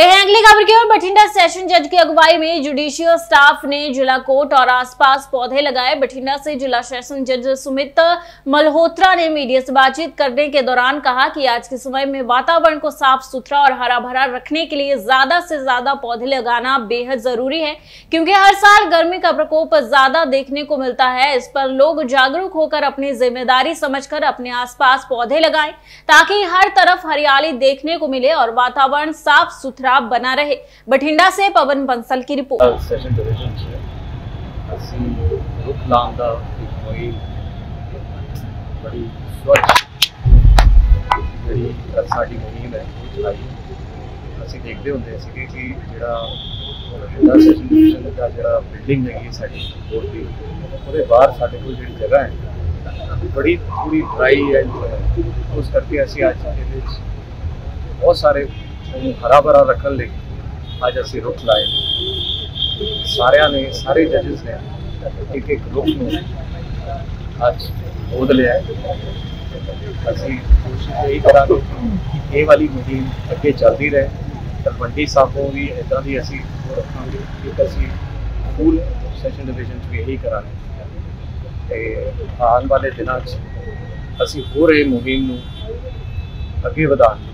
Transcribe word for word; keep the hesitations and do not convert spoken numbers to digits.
बढ़ते हैं अगली खबर की ओर। बठिंडा सेशन जज की अगुवाई में जुडिशियल स्टाफ ने जिला कोर्ट और आसपास पौधे लगाए। बठिंडा से जिला सेशन जज सुमित मल्होत्रा ने मीडिया से बातचीत करने के दौरान कहा कि आज के समय में वातावरण को साफ सुथरा और हरा भरा रखने के लिए ज्यादा से ज्यादा पौधे लगाना बेहद जरूरी है, क्योंकि हर साल गर्मी का प्रकोप ज्यादा देखने को मिलता है। इस पर लोग जागरूक होकर अपनी जिम्मेदारी समझकर अपने आसपास पौधे लगाएं, ताकि हर तरफ हरियाली देखने को मिले और वातावरण साफ सुथरा बना रहे। बठिंडा से पवन बंसल की रिपोर्ट। सेशन डिवीजन से ਅਸੀਂ ਰੁੱਖ ਲਾਉਣ ਦਾ ਇੱਕ ਹੋਈ ਬੜੀ ਸਵੱਛ ਜਿਹੜੀ ਸਾਡੀ ਮੁਹਿੰਮ ਹੈ ਉਹ ਚਲਾਈ। ਅਸੀਂ ਦੇਖਦੇ ਹੁੰਦੇ ਸੀ ਕਿ ਜਿਹੜਾ ਬਠਿੰਡਾ ਸੈਸ਼ਨ ਡਿਵੀਜ਼ਨ ਦਾ ਜਿਹੜਾ ਬਿਲਡਿੰਗ ਹੈਗੀ ਸਾਡੀ ਕੋਰਟ ਦੀ, ਉਹਦੇ ਬਾਹਰ ਸਾਡੇ ਕੋਲ ਜਿਹੜੀ ਜਗ੍ਹਾ ਹੈ ਬੜੀ ਪੂਰੀ ਡਰਾਈ ਹੈ। ਉਸ ਕਰਕੇ ਅਸੀਂ ਅੱਜ ਇਹਦੇ ਵਿੱਚ ਬਹੁਤ ਸਾਰੇ हरा भरा रखने लिए अज असी रुख लाए। सारिया ने सारे जजिस ने एक एक रुख में अज गोद लिया है। असी कोशिश यही करा कि ये वाली मुहिम अगे चलती रहे। तलवंडी साहबों भी इदा की असी रखा कि असी फूल सैशन डिवीजन भी यही करा। आने वाले दिनों असी होर ये मुहिम अगे बढ़ा